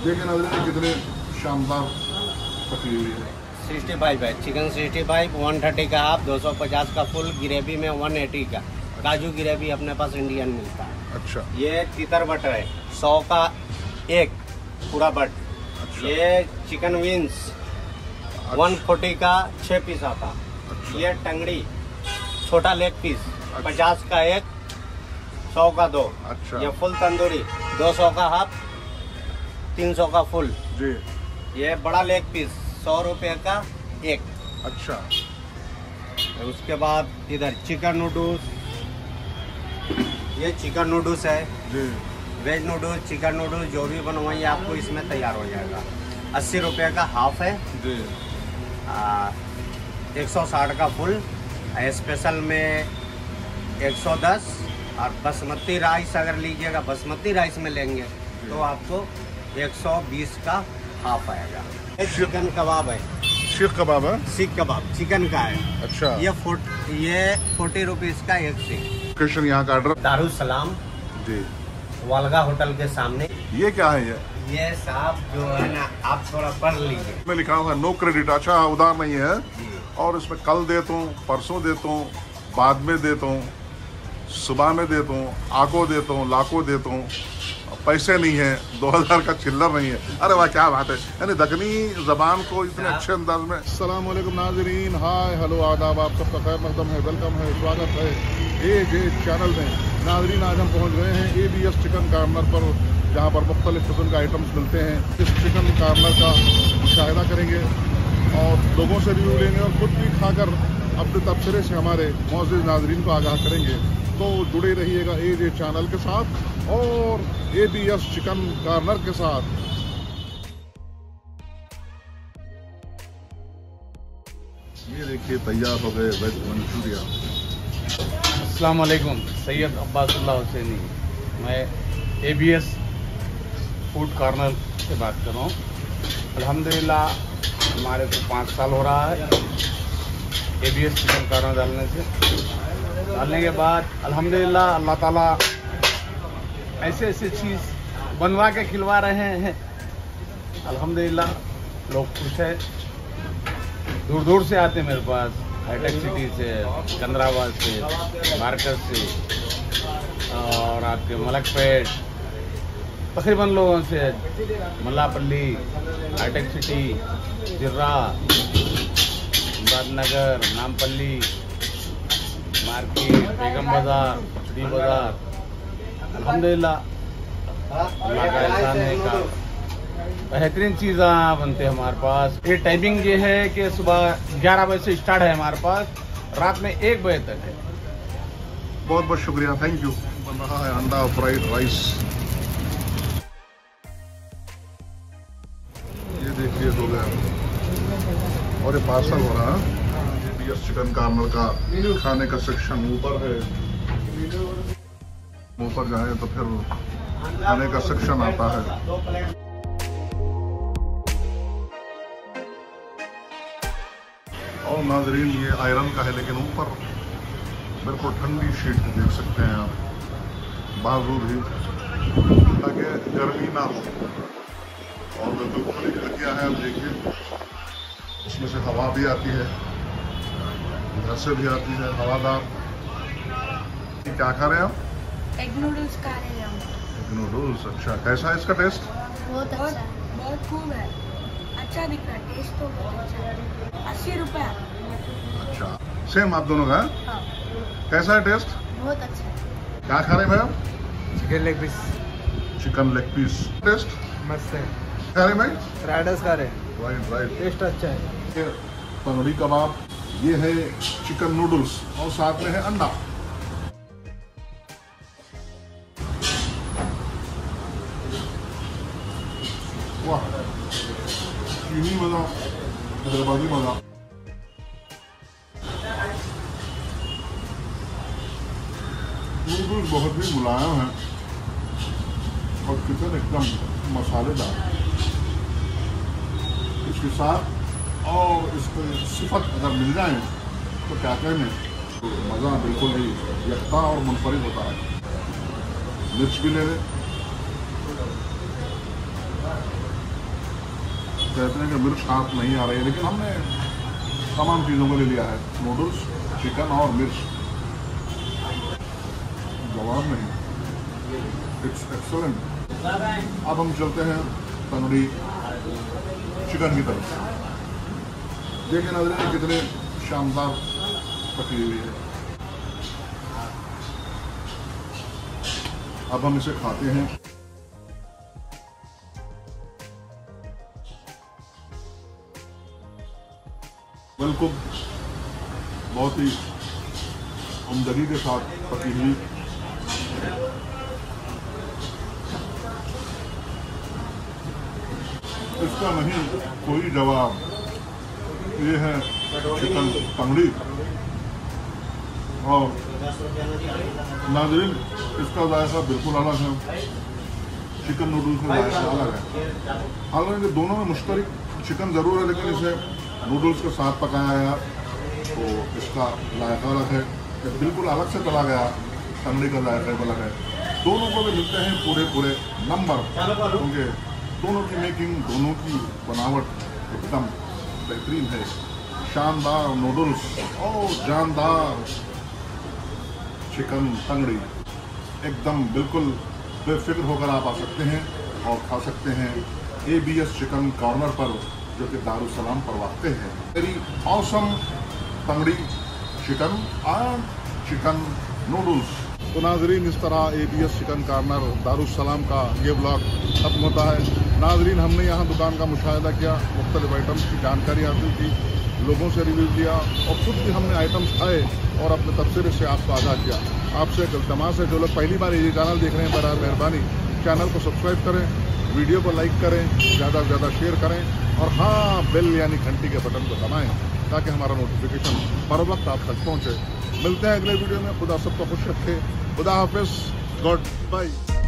देखिए नाज़रीन कितने शानदार पकी हुई है। 65 है, चिकन 65, 130 का हाफ, 250 का फुल, ग्रेवी में 180 का काजू ग्रेवी अपने पास इंडियन मिलता है। अच्छा, ये तीतर बटर है, 100 का एक पूरा बट। अच्छा। ये चिकन विंग्स 140 का 6 पीस आता। अच्छा। ये टंगड़ी छोटा लेग पीस अच्छा। 50 का एक, 100 का दो। अच्छा। ये फुल तंदूरी 200 का हाफ, 300 का फुल जी। ये बड़ा लेग पीस 100 रुपये का एक। अच्छा। उसके बाद इधर चिकन नूडल्स, ये चिकन नूडल्स है जी। वेज नूडल्स, चिकन नूडल्स जो भी बनवाइए आपको इसमें तैयार हो जाएगा। 80 रुपये का हाफ है, जी। 160 का फुल, स्पेशल में 110। और बासमती राइस अगर लीजिएगा, बासमती राइस में लेंगे तो आपको 120 का हाफ आएगा। एक चिकन कबाब है, शीख कबाब है, सीख कबाब चिकन का है। अच्छा। ये 40 रुपीज़ का एक सीख। लोकेशन यहाँ का एड्रेस दारुसलाम जी। वालगा होटल के सामने। ये क्या है ये साहब जो है ना, आप थोड़ा पढ़ लीजिए। मैं लिखा हुआ है नो क्रेडिट। अच्छा, उधार नहीं है। जी। और इसमें कल देता हूँ, परसों देता हूँ, बाद में देता हूँ, सुबह में देता हूँ, आको देता हूँ, लाखों देता हूँ, पैसे नहीं है, 2000 का चिल्लर नहीं है। अरे वाह, क्या बात है। यानी दक्कनी ज़बान को इतने अच्छे अंदाज में। अस्सलाम वालेकुम नाज़रीन, हाय हेलो आदाब, आप सबका खैर मकदम है, वेलकम है, स्वागत है एजे चैनल में। नाज़रीन आज हम पहुंच गए हैं ABS चिकन कॉर्नर पर, जहां पर मुख्तलिफ किस्म के आइटम्स मिलते हैं। इस चिकन कॉर्नर का मुशाहिदा करेंगे और लोगों से रिव्यू लेंगे और खुद भी खाकर अपने तबसरे से हमारे मौजूद नाज़रीन को आगाह करेंगे। तो जुड़े रहिएगा एजे चैनल के साथ और ABS चिकन कॉर्नर के साथ। ये देखिए तैयार हो गए वेज मंचूरियन। अस्सलाम वालेकुम, सैयद अब्बासुल्लाह हुसैनी, मैं ABS फूड कॉर्नर से बात कर रहा हूँ। अल्हम्दुलिल्लाह हमारे को 5 साल हो रहा है ABS चिकन कॉर्नर डालने के बाद अल्हम्दुलिल्लाह अल्लाह ताला ऐसे ऐसे चीज़ बनवा के खिलवा रहे हैं। अल्हम्दुलिल्लाह लोग खुश है, दूर दूर से आते हैं मेरे पास, हाईटेक सिटी से, सिकंदराबाद से, मार्कस से और आपके मलकपेट, तकरीबन लोगों से, मल्लापल्ली, हाईटेक सिटी, जिर्रा, मुरादनगर, नामपल्ली मार्केट, बेगम बाज़ार, डी बाज़ार। अल्हम्दुलिल्लाह अल्लाह का एहसान है का बेहतरीन चीज़ें बनते हैं हमारे पास। ये टाइमिंग ये है कि सुबह 11 बजे से स्टार्ट है हमारे पास, रात में 1 बजे तक है। बहुत बहुत शुक्रिया, थैंक यू। बन रहा है अंडा फ्राइड राइस। ये देखिए हो गया और ये पार्सल हो रहा है। ABS चिकन कॉर्नर का खाने का सेक्शन ऊपर है, ऊपर जाए तो फिर खाने का सेक्शन आता है। और नाजरीन ये आयरन का है, लेकिन ऊपर बिल्कुल ठंडी शीट देख सकते हैं आप, बावजूद ही ताकि गर्मी ना हो। और बिल्कुल खुली खिड़कियाँ हैं, आप देखिए उसमें से हवा भी आती है, घर से भी आती है हवादार। क्या खा रहे हैं आप? एग नूडल्स खा रहे हैं हम। एग नूडल्स, अच्छा। कैसा है इसका टेस्ट? बहुत अच्छा, बहुत खूब है, अच्छा दिख रहा है, टेस्ट तो बहुत अच्छा है। 80 रुपये। अच्छा, सेम आप दोनों का है? हाँ। कैसा है टेस्ट? बहुत अच्छा है। क्या खा रहे हैं भाई? Chicken leg piece chicken leg piece. Taste मस्त है। खा रहे भाई? फ्राइड राइस खा रहे हैं, राइट राइट। टेस्ट अच्छा है। तंदूरी कबाब, ये है चिकन नूडल्स और साथ में है अंडा। वाह, चीनी मजा, हैदराबादी मजा। नूडल्स बहुत ही मुलायम है और चिकन एकदम मसालेदार। इसके साथ और इसको सिफत अगर मिल जाए तो क्या कहने, तो मज़ा बिल्कुल ही यकता और मुनफरिद होता है। मिर्च भी ले लें। कहते हैं कि मिर्च हाथ नहीं आ रही है, लेकिन हमने तमाम चीज़ों को ले लिया है, नूडल्स, चिकन और मिर्च। जवाब नहीं, इट्स एक्सलेंट। अब हम चलते हैं तंदूरी चिकन की तरफ। देखिए नाज़रीन कितने शानदार पकी हुई है। अब हम इसे खाते हैं। बिल्कुल बहुत ही उम्दगी के साथ पकी हुई। इसका नहीं कोई जवाब। ये है चिकन तंगड़ी और नाज़रीन इसका जायका बिल्कुल अलग है, चिकन नूडल्स में जायका अलग है। हालांकि दोनों में मुश्तरक चिकन ज़रूर है, लेकिन इसे नूडल्स के साथ पकाया गया तो इसका जायका अलग है। जब बिल्कुल अलग से चला गया तंगड़ी का जायका अलग है। दोनों को भी मिलते हैं पूरे नंबर, क्योंकि दोनों की मेकिंग, दोनों की बनावट एकदम बेहतरीन है। शानदार नूडल्स और जानदार चिकन तंगड़ी, एकदम बिल्कुल बेफिक्र होकर आप आ सकते हैं और खा सकते हैं ABS चिकन कॉर्नर पर, जो कि दारुसलाम पर वाक़ है। वेरी ऑसम तंगड़ी चिकन एंड चिकन नूडल्स। तो नाजरीन इस तरह ABS चिकन कॉर्नर दारुसलाम का ये व्लॉग खत्म होता है। नाजरीन हमने यहाँ दुकान का मुशाहिदा किया, मुख्तलिफ आइटम्स की जानकारी हासिल की, लोगों से रिव्यू लिया और खुद भी हमने आइटम्स खाए और अपने तबसरे से आपको आगाह किया। आपसे इल्तमास है जो लोग पहली बार ये चैनल देख रहे हैं बराबर मेहरबानी चैनल को सब्सक्राइब करें, वीडियो को लाइक करें, ज़्यादा से ज़्यादा शेयर करें और हाँ बेल यानी घंटी के बटन को दबाएं ताकि हमारा नोटिफिकेशन बर वक्त आप तक पहुँचे। मिलते हैं अगले वीडियो में। खुदा सबको खुश रखे। खुदा हाफिज़। Good bye.